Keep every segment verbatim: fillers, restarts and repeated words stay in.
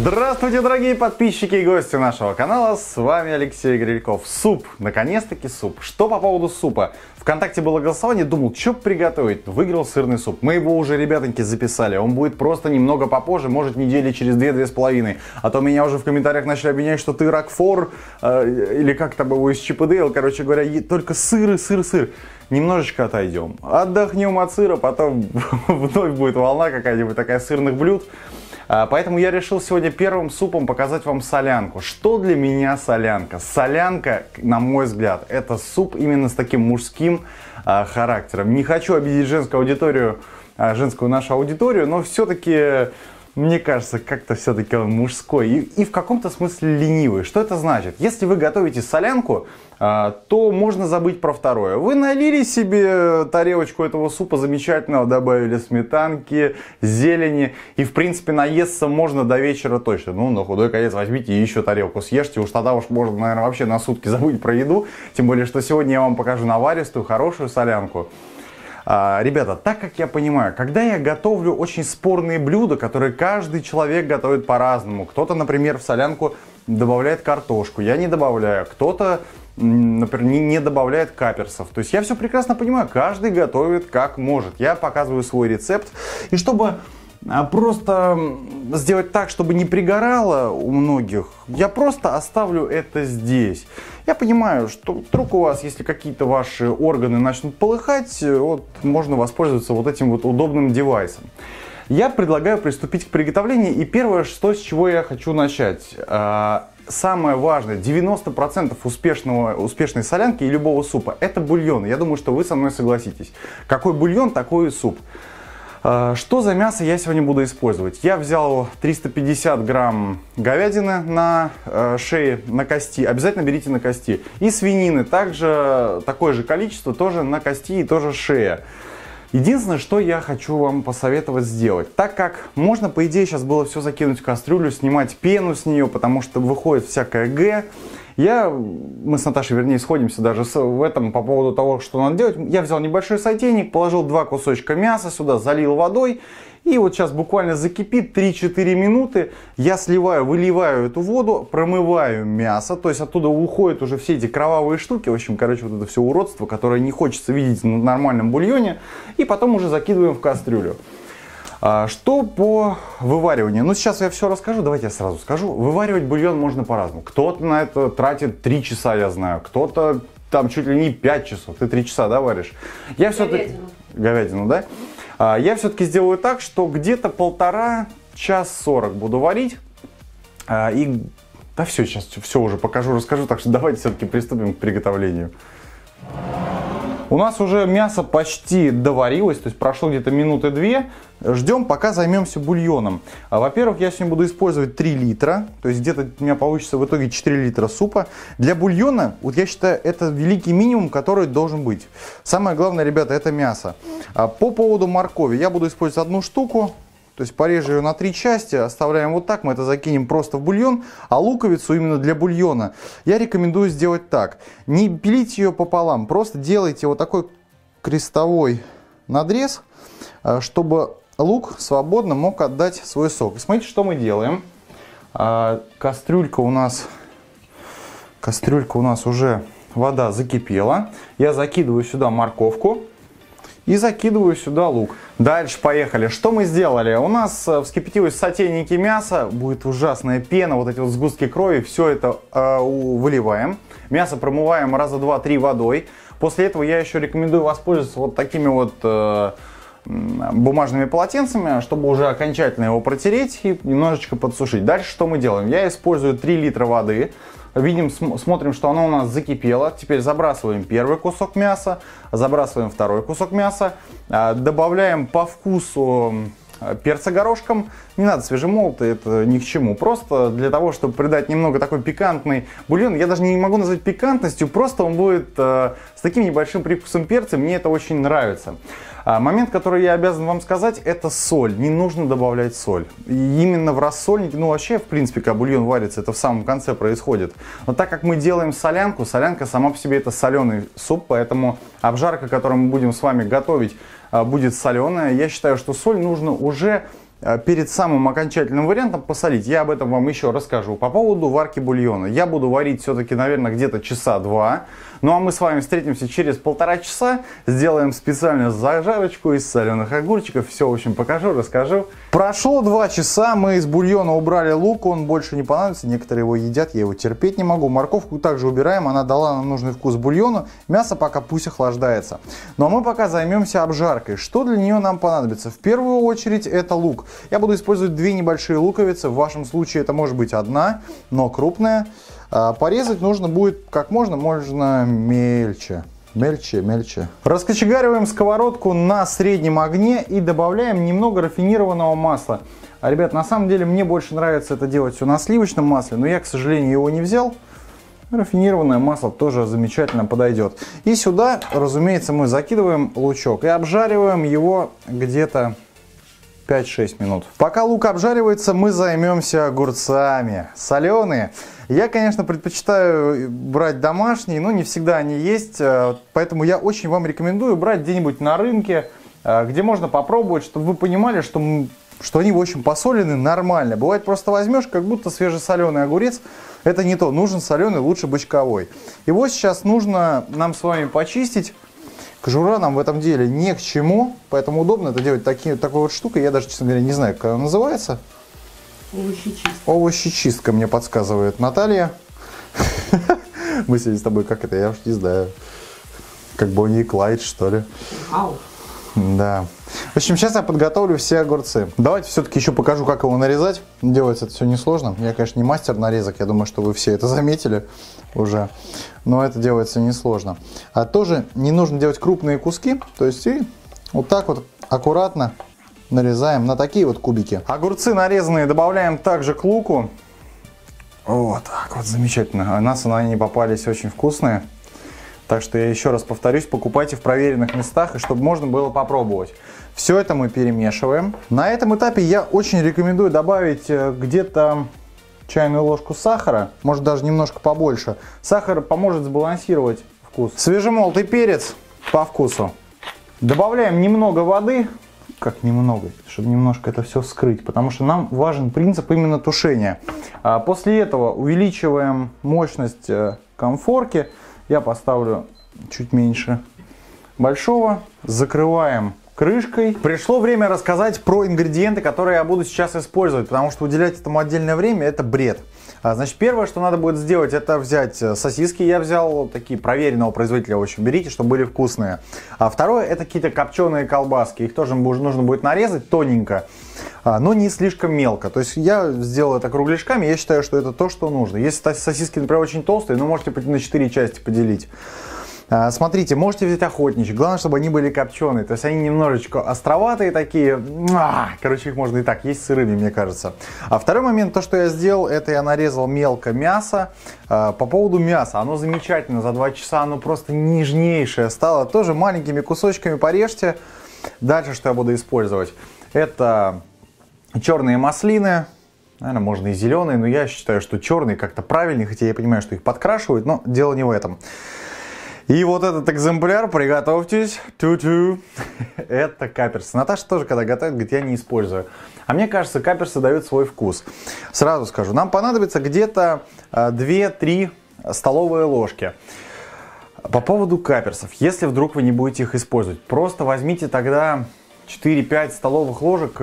Здравствуйте, дорогие подписчики и гости нашего канала, с вами Алексей Грильков. Суп, наконец-таки суп. Что по поводу супа? Вконтакте было голосование, думал, что приготовить. Выиграл сырный суп. Мы его уже, ребятоньки, записали. Он будет просто немного попозже, может недели через две-две с половиной. А то меня уже в комментариях начали обвинять, что ты Рокфор, э, или как там его из Чип и Дейл, короче говоря, только сыр и сыр, сыр. Немножечко отойдем, отдохнем от сыра, потом вновь будет волна какая-нибудь такая сырных блюд. Поэтому я решил сегодня первым супом показать вам солянку. Что для меня солянка? Солянка, на мой взгляд, это суп именно с таким мужским а, характером. Не хочу обидеть женскую аудиторию, а, женскую нашу аудиторию, но все-таки, мне кажется, как-то все-таки он мужской и, и в каком-то смысле ленивый. Что это значит? Если вы готовите солянку, а, то можно забыть про второе. Вы налили себе тарелочку этого супа замечательного, добавили сметанки, зелени, и в принципе наесться можно до вечера точно. Ну, на худой конец возьмите и еще тарелку съешьте, уж тогда уж можно, наверное, вообще на сутки забыть про еду. Тем более, что сегодня я вам покажу наваристую, хорошую солянку. А, ребята, так как я понимаю, когда я готовлю очень спорные блюда, которые каждый человек готовит по-разному. Кто-то, например, в солянку добавляет картошку, я не добавляю. Кто-то, например, не, не добавляет каперсов. То есть я все прекрасно понимаю, каждый готовит как может. Я показываю свой рецепт. И чтобы просто сделать так, чтобы не пригорало у многих, я просто оставлю это здесь. Я понимаю, что вдруг у вас, если какие-то ваши органы начнут полыхать, вот, можно воспользоваться вот этим вот удобным девайсом. Я предлагаю приступить к приготовлению. И первое, что, с чего я хочу начать. Самое важное, девяносто процентов успешного, успешной солянки и любого супа, это бульон. Я думаю, что вы со мной согласитесь. Какой бульон, такой и суп. Что за мясо я сегодня буду использовать? Я взял триста пятьдесят грамм говядины на шее, на кости. Обязательно берите на кости. И свинины также такое же количество, тоже на кости и тоже шея. Единственное, что я хочу вам посоветовать сделать. Так как можно, по идее, сейчас было все закинуть в кастрюлю, снимать пену с нее, потому что выходит всякое г. Я, мы с Наташей, вернее, сходимся даже с, в этом по поводу того, что надо делать. Я взял небольшой сотейник, положил два кусочка мяса сюда, залил водой. И вот сейчас буквально закипит три-четыре минуты. Я сливаю, выливаю эту воду, промываю мясо. То есть оттуда уходят уже все эти кровавые штуки. В общем, короче, вот это все уродство, которое не хочется видеть на нормальном бульоне. И потом уже закидываем в кастрюлю. Что по вывариванию? Ну, сейчас я все расскажу, давайте я сразу скажу. Вываривать бульон можно по-разному. Кто-то на это тратит три часа, я знаю. Кто-то там чуть ли не пять часов. Ты три часа, да, варишь? Я все-таки... Говядину, да? Я все-таки сделаю так, что где-то полтора, час сорок буду варить. И... Да все, сейчас все уже покажу, расскажу. Так что давайте все-таки приступим к приготовлению. У нас уже мясо почти доварилось, то есть прошло где-то минуты две. Ждем, пока займемся бульоном. Во-первых, я сегодня буду использовать три литра, то есть где-то у меня получится в итоге четыре литра супа. Для бульона, вот я считаю, это великий минимум, который должен быть. Самое главное, ребята, это мясо. По поводу моркови, я буду использовать одну штуку. То есть порежу ее на три части, оставляем вот так, мы это закинем просто в бульон. А луковицу именно для бульона я рекомендую сделать так. Не пилить ее пополам, просто делайте вот такой крестовой надрез, чтобы лук свободно мог отдать свой сок. И смотрите, что мы делаем. Кастрюлька у нас, кастрюлька у нас уже, вода закипела. Я закидываю сюда морковку. И закидываю сюда лук. Дальше поехали. Что мы сделали? У нас вскипятилось в сотейнике мясо. Будет ужасная пена, вот эти вот сгустки крови. Все это э, выливаем. Мясо промываем раза два-три водой. После этого я еще рекомендую воспользоваться вот такими вот э, бумажными полотенцами, чтобы уже окончательно его протереть и немножечко подсушить. Дальше что мы делаем? Я использую три литра воды. Видим, смотрим, что оно у нас закипело. Теперь забрасываем первый кусок мяса, забрасываем второй кусок мяса, добавляем по вкусу перца горошком. Не надо свежемолотый, это ни к чему. Просто для того, чтобы придать немного такой пикантный бульон. Я даже не могу назвать пикантностью, просто он будет э, с таким небольшим привкусом перца. Мне это очень нравится. А момент, который я обязан вам сказать, это соль. Не нужно добавлять соль. И именно в рассольнике, ну вообще, в принципе, когда бульон варится, это в самом конце происходит. Но так как мы делаем солянку, солянка сама по себе это соленый суп, поэтому обжарка, которую мы будем с вами готовить, будет соленая. Я считаю, что соль нужно уже перед самым окончательным вариантом посолить. Я об этом вам еще расскажу. По поводу варки бульона. Я буду варить все-таки, наверное, где-то часа два. Ну а мы с вами встретимся через полтора часа. Сделаем специальную зажарочку из соленых огурчиков. Все, в общем, покажу, расскажу. Прошло два часа. Мы из бульона убрали лук. Он больше не понадобится. Некоторые его едят. Я его терпеть не могу. Морковку также убираем. Она дала нам нужный вкус бульону. Мясо пока пусть охлаждается. Ну а мы пока займемся обжаркой. Что для нее нам понадобится? В первую очередь это лук. Я буду использовать две небольшие луковицы. В вашем случае это может быть одна, но крупная. Порезать нужно будет как можно, можно мельче. Мельче, мельче. Раскочегариваем сковородку на среднем огне и добавляем немного рафинированного масла. А, ребят, на самом деле мне больше нравится это делать все на сливочном масле, но я, к сожалению, его не взял. Рафинированное масло тоже замечательно подойдет. И сюда, разумеется, мы закидываем лучок и обжариваем его где-то пять-шесть минут. Пока лук обжаривается, мы займемся огурцами. Соленые. Я, конечно, предпочитаю брать домашние, но не всегда они есть. Поэтому я очень вам рекомендую брать где-нибудь на рынке, где можно попробовать, чтобы вы понимали, что, что они, в общем, посолены нормально. Бывает, просто возьмешь, как будто свежесоленый огурец. Это не то. Нужен соленый, лучше бочковой. Его сейчас нужно нам с вами почистить. Кожура нам в этом деле ни к чему, поэтому удобно это делать таки, такой вот штукой. Я даже, честно говоря, не знаю, как она называется. Овощечистка. Овощечистка мне подсказывает Наталья. Мы сегодня с тобой, как это, я уж не знаю. Как Бонни и Клайд, что ли. Ау. Да. В общем, сейчас я подготовлю все огурцы. Давайте все-таки еще покажу, как его нарезать. Делается это все несложно. Я, конечно, не мастер нарезок. Я думаю, что вы все это заметили уже. Но это делается несложно. А тоже не нужно делать крупные куски. То есть и вот так вот аккуратно нарезаем на такие вот кубики. Огурцы нарезанные добавляем также к луку. Вот так вот, замечательно. У нас они попались очень вкусные. Так что я еще раз повторюсь, покупайте в проверенных местах, и чтобы можно было попробовать. Все это мы перемешиваем. На этом этапе я очень рекомендую добавить где-то чайную ложку сахара, может даже немножко побольше. Сахар поможет сбалансировать вкус. Свежемолотый перец по вкусу. Добавляем немного воды. Как немного, чтобы немножко это все скрыть, потому что нам важен принцип именно тушения. После этого увеличиваем мощность конфорки. Я поставлю чуть меньше большого. Закрываем крышкой. Пришло время рассказать про ингредиенты, которые я буду сейчас использовать, потому что уделять этому отдельное время — это бред. Значит, первое, что надо будет сделать, это взять сосиски. Я взял такие проверенного производителя, в общем, берите, чтобы были вкусные. А второе, это какие-то копченые колбаски. Их тоже нужно будет нарезать тоненько, но не слишком мелко. То есть я сделал это кругляшками, я считаю, что это то, что нужно. Если сосиски, например, очень толстые, ну, можете на четыре части поделить. Смотрите, можете взять охотничьи, главное, чтобы они были копченые, то есть они немножечко островатые такие, короче, их можно и так есть сырыми, мне кажется. А второй момент, то, что я сделал, это я нарезал мелко мясо. По поводу мяса, оно замечательно, за два часа оно просто нежнейшее стало, тоже маленькими кусочками порежьте. Дальше, что я буду использовать, это черные маслины. Наверное, можно и зеленые, но я считаю, что черные как-то правильнее, хотя я понимаю, что их подкрашивают, но дело не в этом. И вот этот экземпляр, приготовьтесь, ту-ту, это каперсы. Наташа тоже, когда готовит, говорит, я не использую. А мне кажется, каперсы дают свой вкус. Сразу скажу, нам понадобится где-то две-три столовые ложки. По поводу каперсов, если вдруг вы не будете их использовать, просто возьмите тогда четыре-пять столовых ложек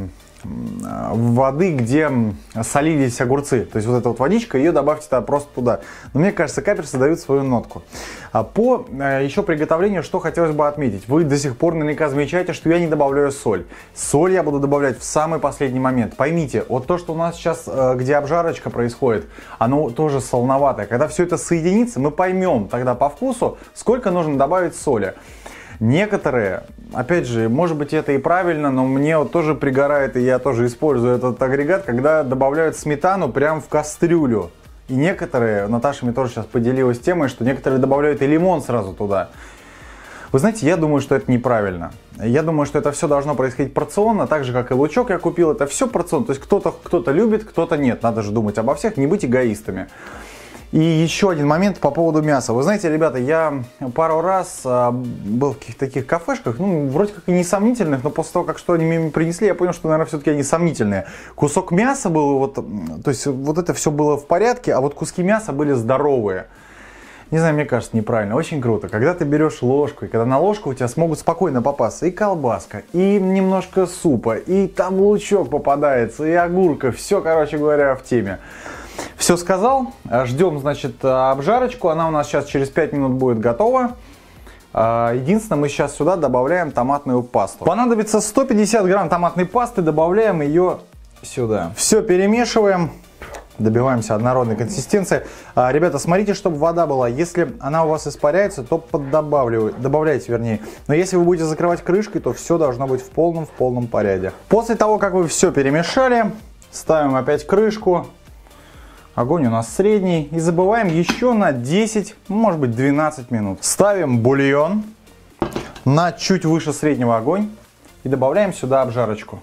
воды, где солились огурцы. То есть вот эта вот водичка, ее добавьте туда, просто туда. Но мне кажется, каперсы дают свою нотку. По еще приготовлению, что хотелось бы отметить. Вы до сих пор наверняка замечаете, что я не добавляю соль. Соль я буду добавлять в самый последний момент. Поймите, вот то, что у нас сейчас, где обжарочка происходит, оно тоже солоноватое. Когда все это соединится, мы поймем тогда по вкусу, сколько нужно добавить соли. Некоторые, опять же, может быть это и правильно, но мне вот тоже пригорает, и я тоже использую этот агрегат, когда добавляют сметану прямо в кастрюлю. И некоторые, Наташа мне тоже сейчас поделилась темой, что некоторые добавляют и лимон сразу туда. Вы знаете, я думаю, что это неправильно. Я думаю, что это все должно происходить порционно, так же, как и лучок я купил, это все порционно. То есть кто-то кто-то любит, кто-то нет. Надо же думать обо всех, не быть эгоистами. И еще один момент по поводу мяса. Вы знаете, ребята, я пару раз а, был в каких-то таких кафешках, ну, вроде как и несомнительных, но после того, как что они мне принесли, я понял, что, наверное, все-таки они сомнительные. Кусок мяса был, вот, то есть вот это все было в порядке, а вот куски мяса были здоровые. Не знаю, мне кажется, неправильно. Очень круто. Когда ты берешь ложку, и когда на ложку у тебя смогут спокойно попасться и колбаска, и немножко супа, и там лучок попадается, и огурка. Все, короче говоря, в теме. Все сказал. Ждем, значит, обжарочку. Она у нас сейчас через пять минут будет готова. Единственное, мы сейчас сюда добавляем томатную пасту. Понадобится сто пятьдесят грамм томатной пасты. Добавляем ее сюда. Все перемешиваем. Добиваемся однородной консистенции. А, ребята, смотрите, чтобы вода была. Если она у вас испаряется, то поддобавливайте, добавляйте, вернее. Но если вы будете закрывать крышкой, то все должно быть в полном, в полном порядке. После того, как вы все перемешали, ставим опять крышку. Огонь у нас средний. И забываем еще на десять, может быть двенадцать минут. Ставим бульон на чуть выше среднего огонь. И добавляем сюда обжарочку.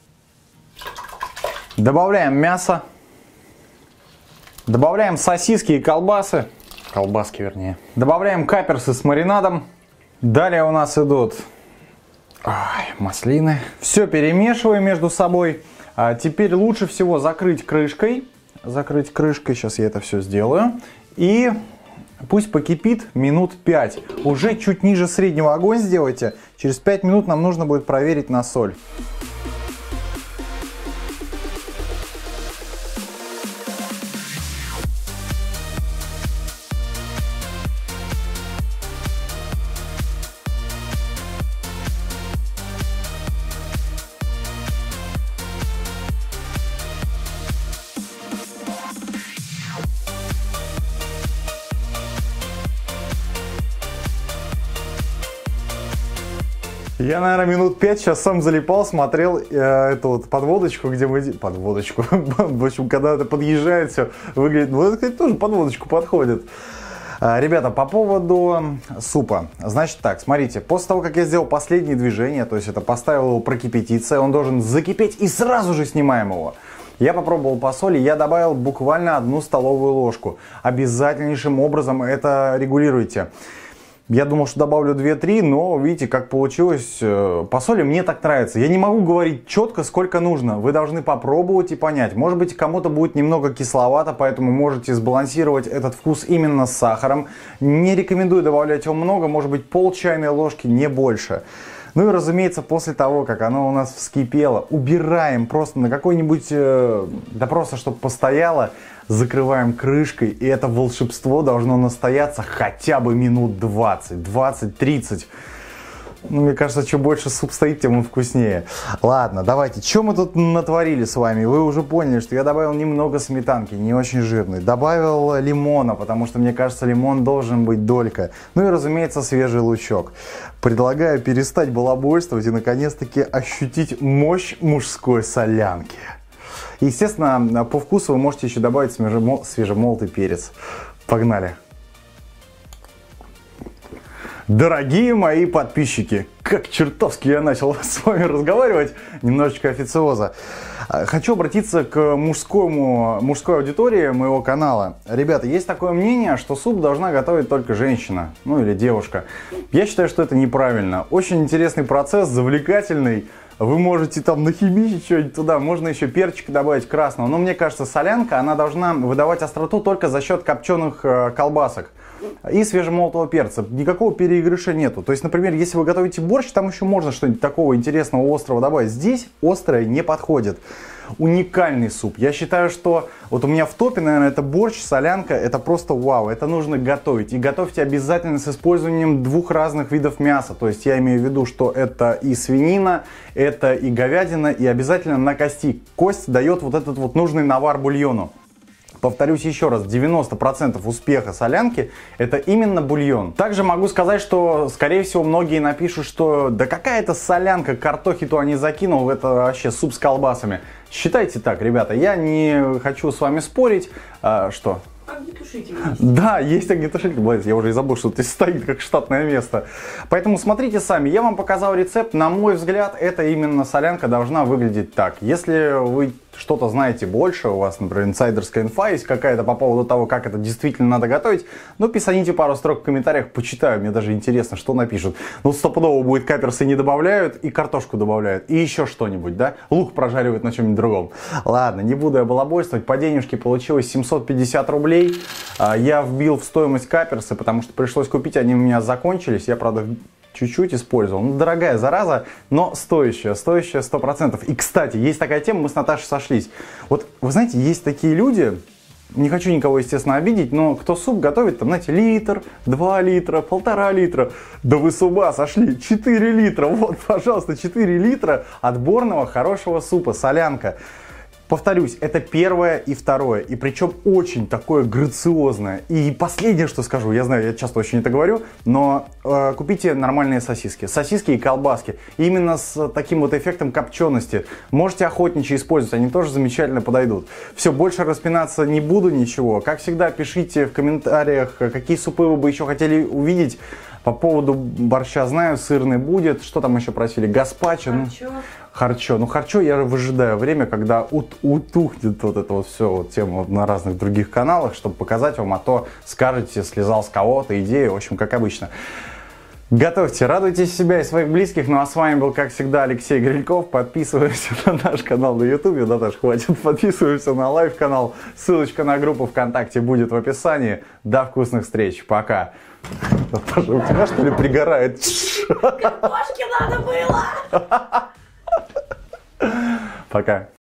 Добавляем мясо. Добавляем сосиски и колбасы. Колбаски, вернее. Добавляем каперсы с маринадом. Далее у нас идут ой, маслины. Все перемешиваем между собой. А теперь лучше всего закрыть крышкой. Закрыть крышкой. Сейчас я это все сделаю. И пусть покипит минут пять. Уже чуть ниже среднего огонь сделайте. Через пять минут нам нужно будет проверить на соль. Я, наверное, минут пять сейчас сам залипал, смотрел э, эту вот подводочку, где мы... Подводочку. В общем, когда это подъезжает, все выглядит... Ну, это, кстати, тоже подводочку подходит. А, ребята, по поводу супа. Значит так, смотрите. После того, как я сделал последнее движение, то есть это поставил его прокипятиться, он должен закипеть и сразу же снимаем его. Я попробовал по соли, я добавил буквально одну столовую ложку. Обязательнейшим образом это регулируйте. Я думал, что добавлю две-три, но видите, как получилось. По соли мне так нравится. Я не могу говорить четко, сколько нужно. Вы должны попробовать и понять. Может быть, кому-то будет немного кисловато, поэтому можете сбалансировать этот вкус именно с сахаром. Не рекомендую добавлять его много, может быть, пол чайной ложки, не больше. Ну и, разумеется, после того, как оно у нас вскипело, убираем просто на какой-нибудь, э, да просто, чтобы постояло, закрываем крышкой, и это волшебство должно настояться хотя бы минут двадцать, двадцать-тридцать. Ну, мне кажется, чем больше суп стоит, тем он вкуснее. Ладно, давайте. Что мы тут натворили с вами? Вы уже поняли, что я добавил немного сметанки, не очень жирной. Добавил лимона, потому что, мне кажется, лимон должен быть долька. Ну и, разумеется, свежий лучок. Предлагаю перестать балабольствовать и, наконец-таки, ощутить мощь мужской солянки. Естественно, по вкусу вы можете еще добавить свежемолотый перец. Погнали! Дорогие мои подписчики, как чертовски я начал с вами разговаривать, немножечко официоза. Хочу обратиться к мужскому, мужской аудитории моего канала. Ребята, есть такое мнение, что суп должна готовить только женщина, ну или девушка. Я считаю, что это неправильно. Очень интересный процесс, завлекательный. Вы можете там нахимичить что-нибудь туда, можно еще перчик добавить красного. Но мне кажется, солянка, она должна выдавать остроту только за счет копченых э, колбасок и свежемолотого перца. Никакого переигрыша нету. То есть, например, если вы готовите борщ, там еще можно что-нибудь такого интересного, острого добавить. Здесь острое не подходит. Уникальный суп. Я считаю, что вот у меня в топе, наверное, это борщ, солянка. Это просто вау. Это нужно готовить. И готовьте обязательно с использованием двух разных видов мяса. То есть я имею в виду, что это и свинина, это и говядина, и обязательно на кости. Кость дает вот этот вот нужный навар бульону. Повторюсь еще раз, девяносто процентов успеха солянки это именно бульон. Также могу сказать, что скорее всего многие напишут, что да какая-то солянка, картохи-то они закинул, это вообще суп с колбасами. Считайте так, ребята, я не хочу с вами спорить. А, что? Огнетушитель есть. Да, есть огнетушитель. Блин, я уже и забыл, что здесь стоит как штатное место. Поэтому смотрите сами. Я вам показал рецепт. На мой взгляд, это именно солянка должна выглядеть так. Если вы что-то знаете больше, у вас, например, инсайдерская инфа есть какая-то по поводу того, как это действительно надо готовить, ну, писаните пару строк в комментариях, почитаю, мне даже интересно, что напишут. Ну, стопудово будет каперсы не добавляют, и картошку добавляют, и еще что-нибудь, да? Лук прожаривают на чем-нибудь другом. Ладно, не буду я балабольствовать, по денежке получилось семьсот пятьдесят рублей. Я вбил в стоимость каперсы, потому что пришлось купить, они у меня закончились, я, правда, чуть-чуть использовал. Ну, дорогая зараза, но стоящая, стоящая сто процентов. И, кстати, есть такая тема, мы с Наташей сошлись. Вот, вы знаете, есть такие люди, не хочу никого, естественно, обидеть, но кто суп готовит, там, знаете, литр, два литра, полтора литра. Да вы с ума сошли, четыре литра. Вот, пожалуйста, четыре литра отборного хорошего супа, солянка. Повторюсь, это первое и второе, и причем очень такое грациозное. И последнее, что скажу, я знаю, я часто очень это говорю, но э, купите нормальные сосиски, сосиски и колбаски, именно с таким вот эффектом копчености. Можете охотничьи использовать, они тоже замечательно подойдут. Все, больше распинаться не буду ничего. Как всегда, пишите в комментариях, какие супы вы бы еще хотели увидеть. По поводу борща знаю, сырный будет. Что там еще просили? Гаспачо. Харчо. Ну, харчо. Ну, харчо я выжидаю время, когда ут утухнет вот это вот все, вот тема вот на разных других каналах, чтобы показать вам, а то скажете, слезал с кого-то, идея, в общем, как обычно. Готовьте, радуйте себя и своих близких. Ну а с вами был, как всегда, Алексей Грильков. Подписываемся на наш канал на ютубе. Да, даже хватит. Подписываемся на лайв-канал. Ссылочка на группу ВКонтакте будет в описании. До вкусных встреч. Пока. Наташа, у тебя что ли пригорает? Картошки надо было! Пока.